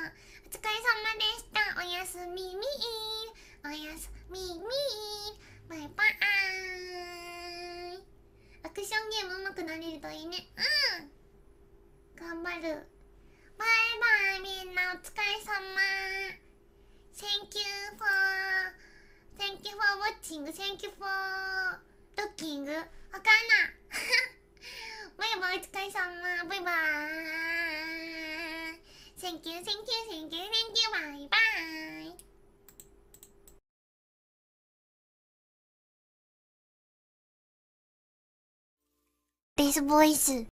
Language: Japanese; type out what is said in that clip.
お疲れ様でした。おやすみみー。おやすみみー。バイバーイ。アクションゲーム上手くなれるといいね。うん。頑張る。バイバイみんなお疲れ様。Thank you for watching. Thank you for looking. わかんな。バイバイお疲れ様。バイバーイ。Thank you, thank you, thank you, thank you. バイバイ。ベースボイス。